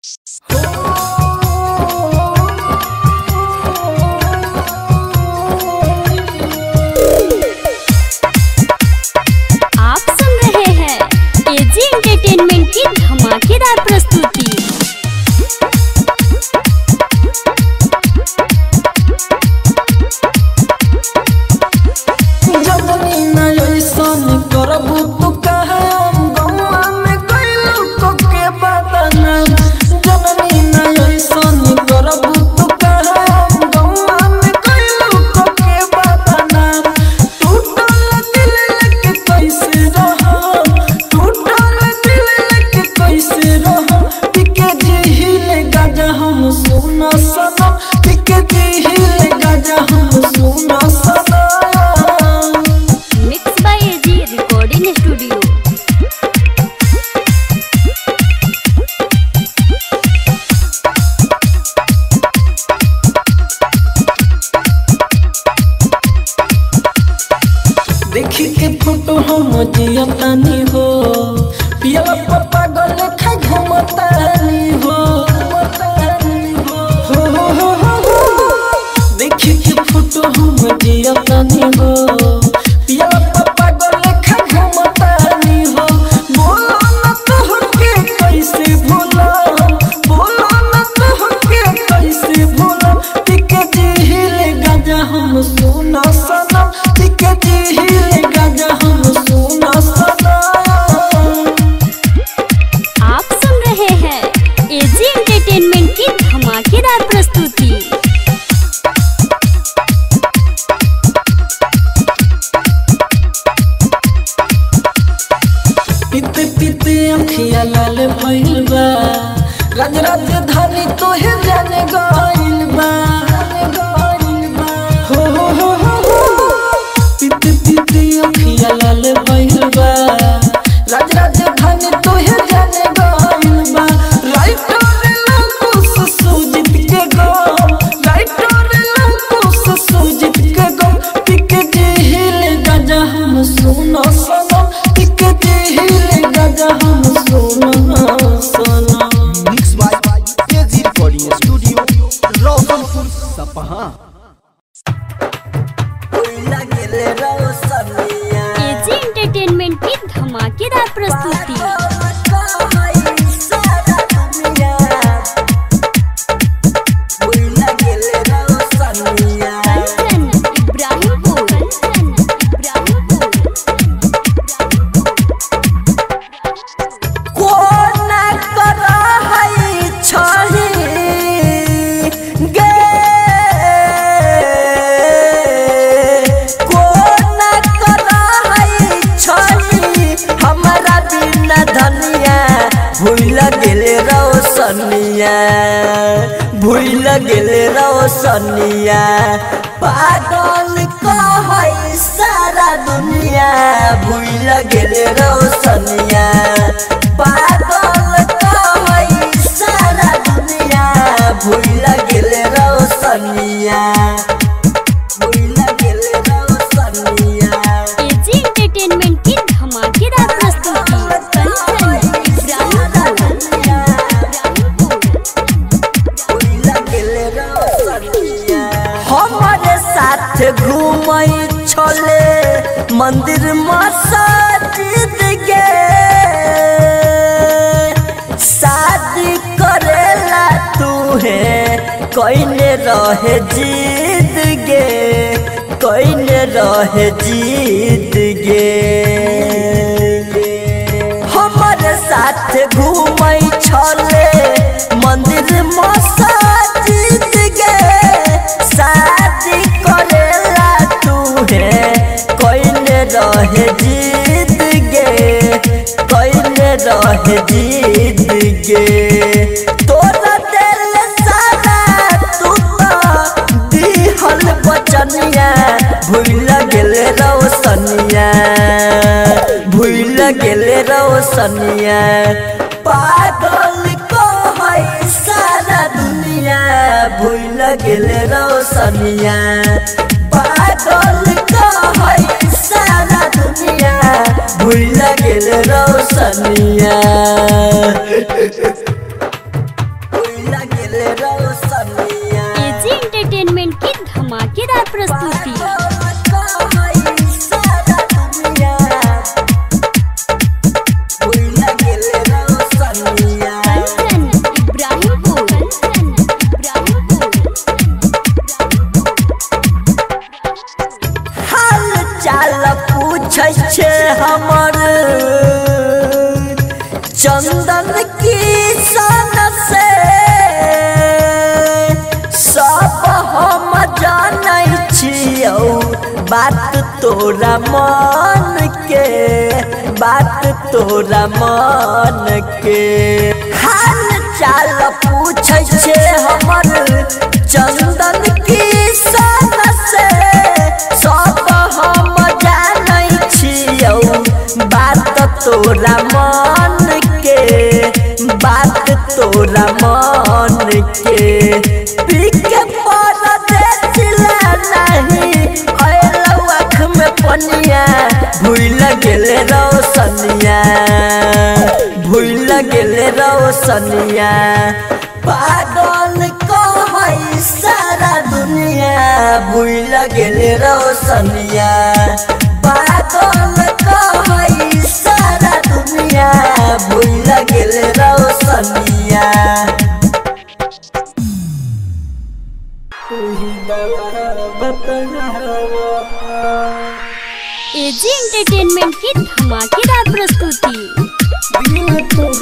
आप सुन रहे हैं एजी एंटरटेनमेंट की धमाकेदार प्रस्तुति। देखी के फोटो हम जियतानी हो पिया पापा गले खा घुमतानी हो देखी के फोटो हम जियतानी हो पिया पापा गले खा घुमतानी हो बोलो न तो के कैसे भूला बोलो न तो के कैसे भूला टिके जिहिले गाजा हम सुना सनम टिके जिहिले गाजा हम सुना सनम। आप सुन रहे हैं एजी एंटरटेनमेंट की धमाकेदार प्रस्तुति। पीते पीते अखिया लाल भइल बा राज राजधानी तोहे जाने गइल बा पीते पीते अखिया लाल भइल बा राज राजधानी तोहे जाने गइल बा राइटर लकुस सुजित के गो राइटर लकुस सुजित के गो टिके जिहिले गाजा हम सुनो सनम टिके जिहिले गाजा हम सुनो सनम। Mix by AG recording studio Roshanpur Sapaha. AG entertainment की धमाकेदार प्रस्तुति। भूल गेले रोशनिया पागल कहै सारा दुनिया भूल गेले रोशनिया पागल कहै सारा दुनिया भूल गेले रोशनिया भूल गेले रोशनिया। एजी एंटरटेनमेंट की धमाकेदार प्रस्तुति। हमारे साथ घूमई छोले मंदिर मस्जिद गे शादी करेला तू है कइने रहे जीत गे कइने रहे जीत गे हमारे साथ घूमई छोले मंदिर मस्जिद गे शादी करेला तू है कइने रहे जीत गे कइने रहे जीत गे तोरा दिल सारा तू तो दिहल बचनिया भूल गेले रोशनिया भूल गेले रोशनिया पागल कहै सारा दुनिया भूल गेले रोशनिया पागल कहै सारा दुनिया भूल गेले रोशनिया। गेले रोशनिया एजी एंटरटेनमेंट की धमाकेदार प्रस्तुति कंचन इब्राहिमपुर हाल चाल पूछै छे हमर चंदन की सन से सब हम जानै छियौ बात तोरा मन के बात तोरा मन के हाल चाल पूछै छे हमर चंदन की सन से सब हम जानै छियौ बात तोरा मन के बात तोरा मन के पीके पर देखला नहीं आइलौ आँख में पनिया भूल गेले रोशनिया भूल गेले रोशनिया पागल कहै सारा दुनिया भूल गेले रोशनिया पागल कहै सारा दुनिया भूल गेले रोशनिया एजी एंटरटेनमेंट की धमाकेदार प्रस्तुति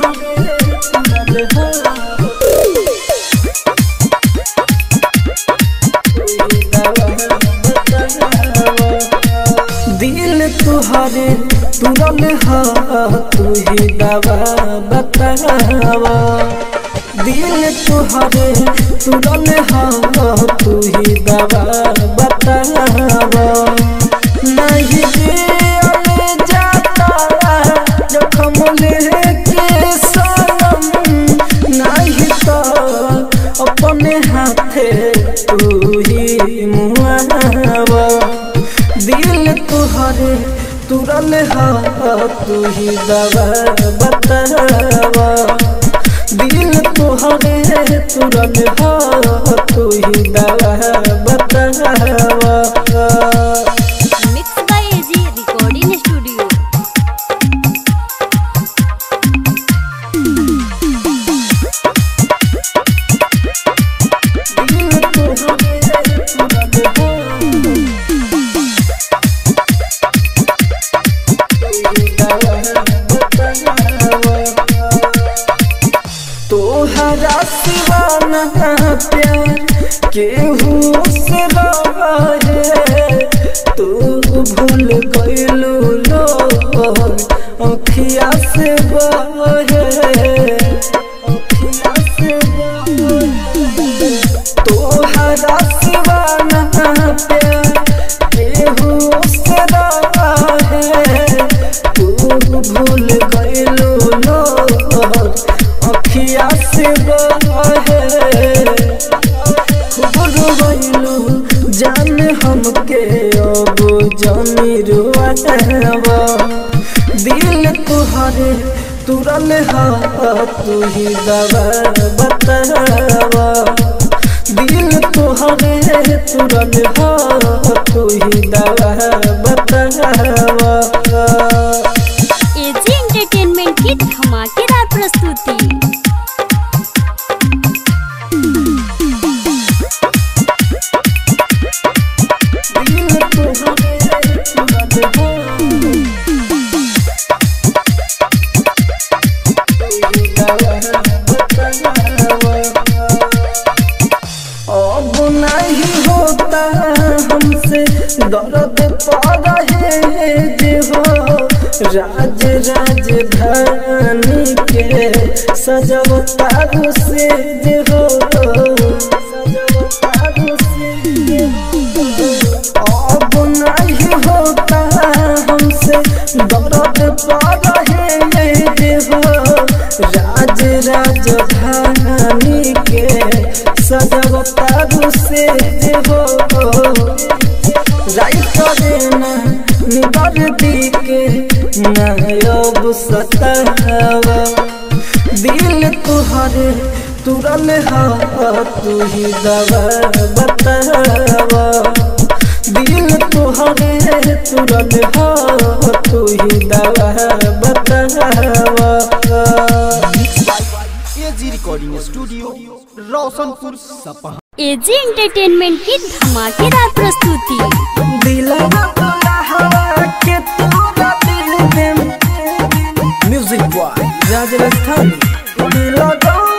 दिल तुहरे तुरल हा तू ही दवा बतावा दिल तुहरे तुरल हा तू ही दवा बतावा नहीं दिल जाता जखम लेके सनम नहीं तो अपने हाथे तू ही मुआवा दिल तुहरे तुरल हा तू ही दवा बतावा दिल तुहरे तुरल हा तू ही दवा बतावा mix by AG recording studio तोहरा सिवाना प्यार केहू से रहे तू भूल गइलू लो अखिया से बहे अखिया से बहे तोहरा सिवाना प्यार केहू से रहे तू भूल गइलू लो अखिया से बहे खूब रोइलू जान हमके अब जानी रुआवा दिल तुहरे तुरल हा तू ही दवा बतावा दिल तुहरे तुरल हा तू ही दवा बतावा एजी एंटरटेनमेंट की धमाकेदार प्रस्तुति अब नहीं होता हमसे दर्द पा रहे जे हो राज राजधानी के सजवता से जे हो सजवता से जे हो अब नहीं होता हमसे दर्द पा रहे जे हो राज राजधानी के सजवता से जे हो राइट देना निबर दी के नायब सतावा दिल तुहरे तुरल हा तू ही दवा बतावा दिल तुहरे तुरल हा तू ही दवा बतावा। AG recording studio Roshanpur Sapaha. AG entertainment की धमाकेदार प्रस्तुति। दिलवा तोला हवा के तोरा दिल दे म्यूजिक बॉय राजस्थान दिलवा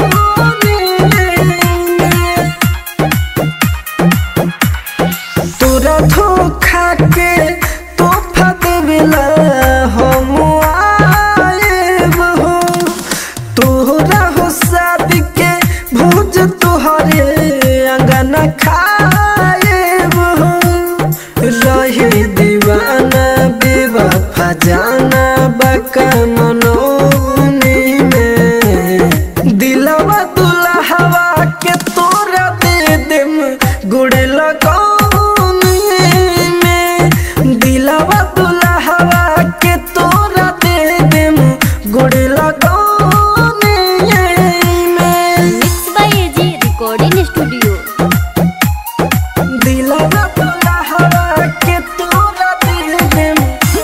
तोरा धोखा के तोहफा देवेला हम आएब हो तोहरा हो शादी के भोज तोहरे अंगना खाएब हो रहे दीवाना बेवफा जाना बका मनोनी में दिलवा दुल्हवा के तोरा दे देम गुड़े लगौनी में दिलवा दुल्हवा के तोरा दे देम गुड़े लगौनी में। Mix by AG recording studio. दिलवा दुल्हवा के तोरा दे देम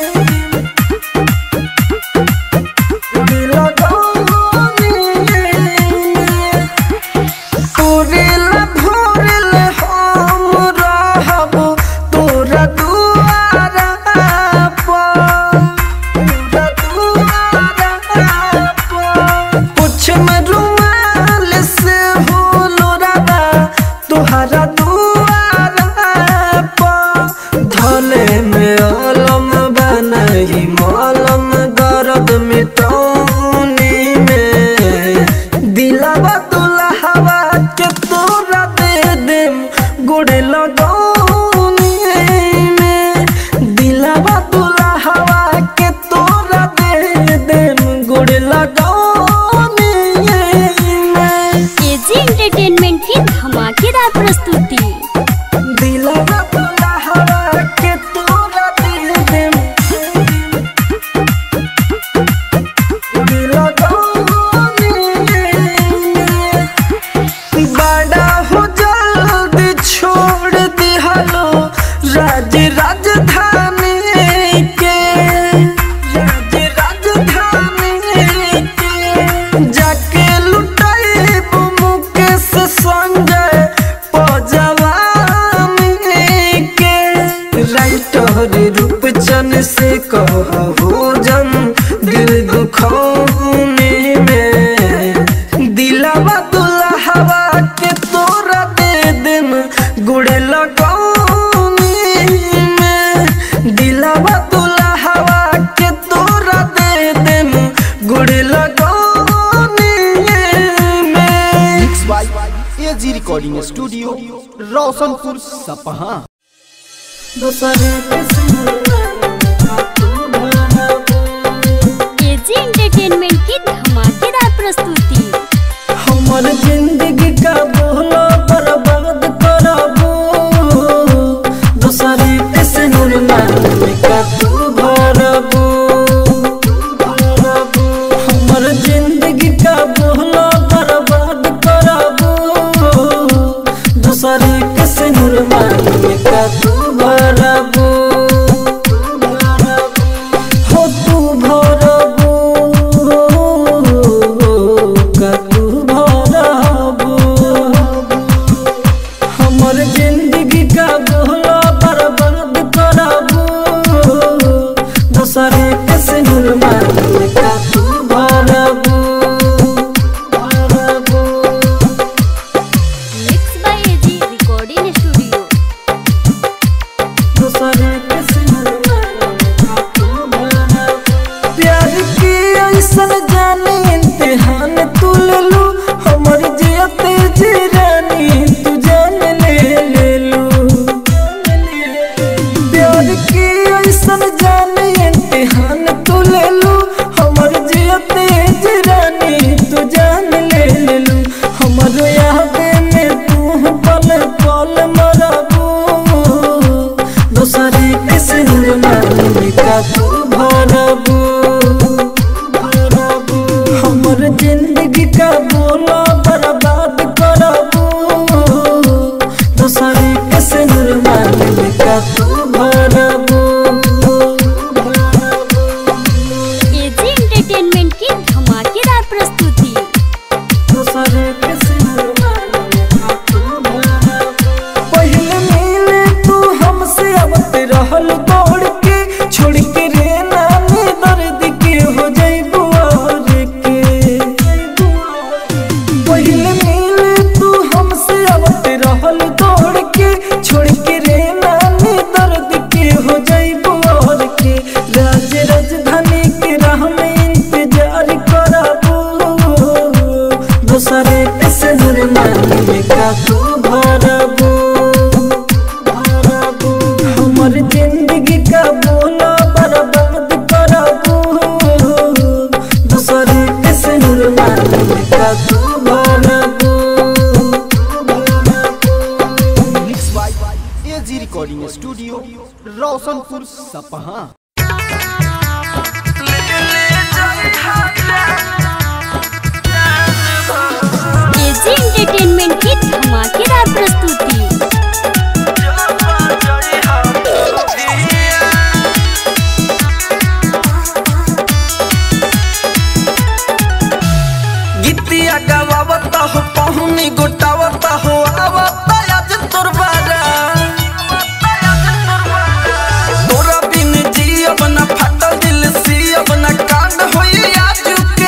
गुड़े लगौनी में। तोरेल भोरेल हम रहब तोरा दुआरा पर तोरा दुआरा पर कुछ में रुमाल से हो लोराबा तोहरा दुआरा पर धले में अलम बनाई मलम दर्द मिटौनी में दिलवा दुल्हवा के तोरा दे देम गुड़े लगौनी में दिलवा दुल्हवा के तोरा दे देम गुड़े लगौनी में। एजी एंटरटेनमेंट की धमाकेदार प्रस्तुति। दिलवा दुल्हवा के तोरा दे देम गुड़े लगौनी में। बड़ा हो जल्दी छोड़ दिहलो राज राजधानी के राज राजधानी के जाके लुटाइब मुकेश संजय पजवानी के राइटर रूपचन से कहो जन दिल दुखौनी में दिलवा दुल्हवा के तोरा दे देम गुड़े लगौनी में दिलवा दुल्हवा के तोरा दे देम गुड़े लगौनी में। Mix by AG recording studio Roshanpur Sapaha. AG entertainment की धमाकेदार प्रस्तुति। हमर जिंदगी का बोलो बर्बाद करबो दूसरी के सिनुर नाम का तू भरबो हमर जिंदगी का बोलो बर्बाद करबो दूसरी के सिनुर नाम का तू भरबो हो तू भरबो का तू भरबो सिंदूर मांगे का तू भरबू हमर जिंदगी का बोला बर्बाद करबू दूसरे के सिंदूर मांगे का तू भरबू। Mix by AG recording studio Roshanpur Sapaha. AG entertainment की धमाकेदार प्रस्तुति। गीतिया गावता हो पहुनी गोटावता हो आवता आज तोर बारा तोरा बिन जियब ना फाटल दिल सियब ना कांड होई आज के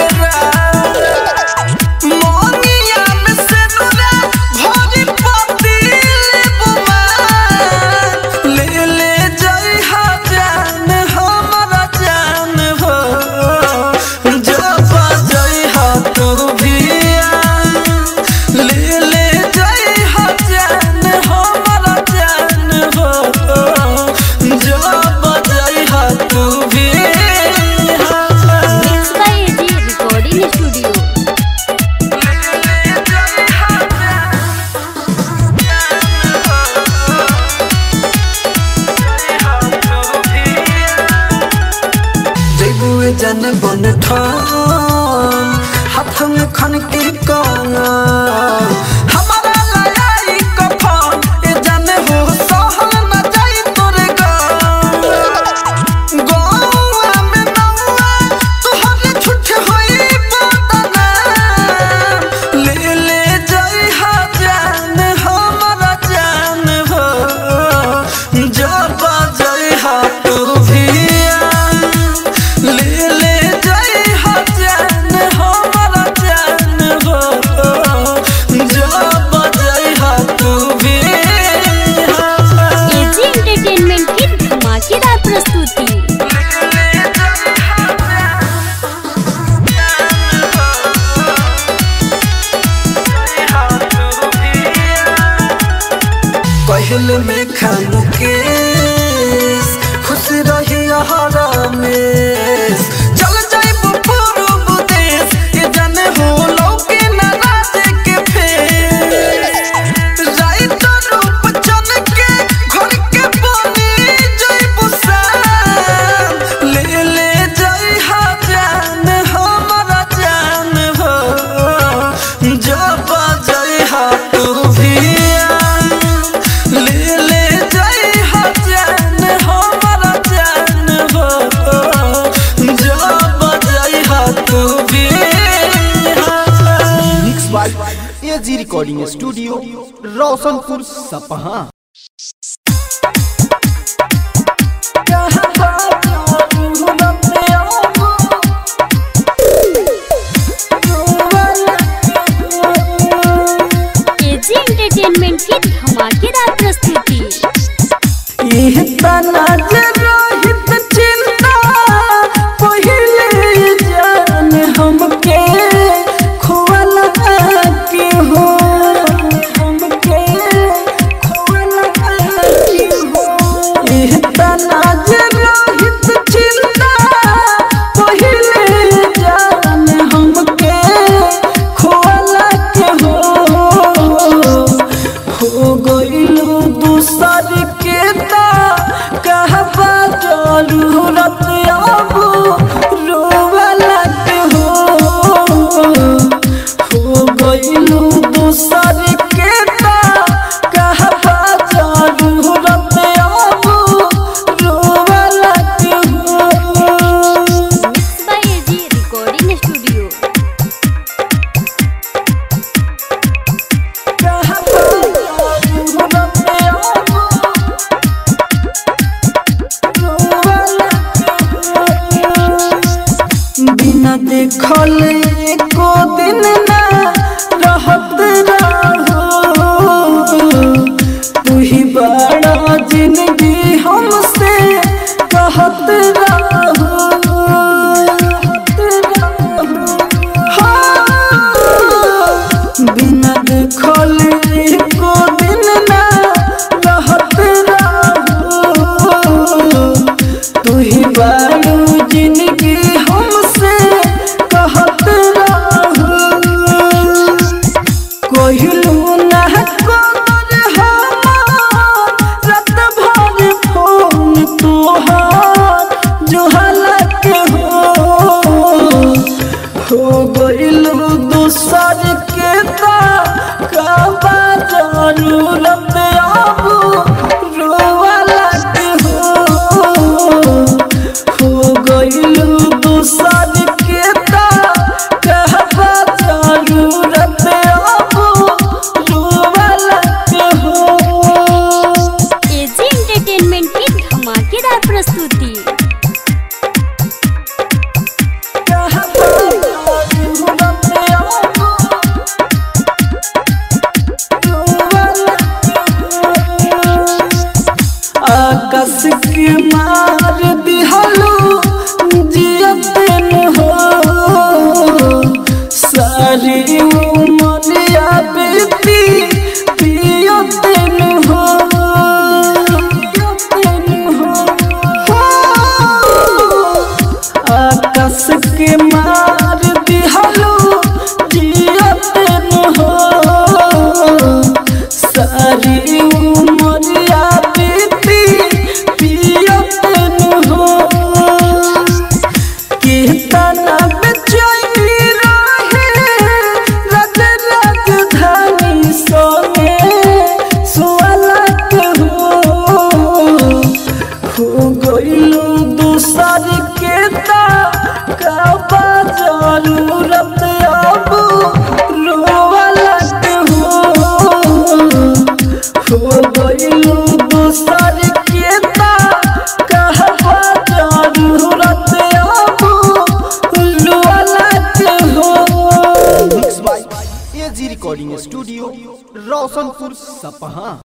मोनिया में से नूरा भरी पति बुमा ले ले जाई हा जान हमारा जान हो जब जाई हा तू भी ले ले जाई हा जान हमारा जान हो जब जाई हा तू भी। Mix by AG recording studio. जैबुए जन बन ठान हाथ में खन की काना हमारा लड़ाई कफन ए जन हो सहल न जाई तोरे गौवा में नौवा तोहरे छुट होई बदना ले ले जाई हा जान हमारा जान हो जब जाई हा तू भी ले ले जाई हा जान हमारा जान हो जब जाई हा तू भी। एजी एंटरटेनमेंट की धमाकेदार प्रस्तुति। कहल में खानू के खुश रही हरामेश चल जाइब पूर्व देश ये जाने हो लौके न राज के फेस राइत रूप चन के घर के बनी जाइब शान ले ले जाई हा जान हमारा जान हो जब जाई हा तू भी ले ले जाई हा जान हमारा जान हो जब जाई हा तू भी। Mix by AG recording studio Roshanpur Sapaha. AG entertainment की धमाकेदार प्रस्तुति। यह तना रोहित चिंता पहले जान हमके खोला के हो हमके खोला के हो यह तना रोहित चिंता पहले जान हमके खोला के हो गइलू दूसर के ता कहबा जरूरत अब रोवे लग हो गइलू दूसर के ता कहबा जरूरत अब रोवे लग mix by AG recording studio. बिना देखल एको दिन ना रहत रहो तू ही बड़ा जिंदगी हमसे कहत रहो हाँ, बिना कैलू ना कदर हमार रात भर फोन तोहार जो हालत हो गइलू दूसर के ता काबा जरूरत अब रोवाला के हो गइलू दूसर के ता काबा जरूरत अब रोवाला के हो। एजी एंटरटेनमेंट की धमाकेदार प्रस्तुति। आकाश के मार दिहलो जियतन हो सारी उमरिया बेटी पियतन हो आकाश के मार दिहलो जियतन हो सारी उमरिया बेटी पियतन हो कितना बेचैनी रहे राज राजधानी सोने सुअलत हो गइलू दूसर के ता काबा जरूरत अब रोवालत हो गइलू दूसर के ता काबा जरूरत अब रोवालत हो। Mix by AG recording studio Roshanpur Sapaha.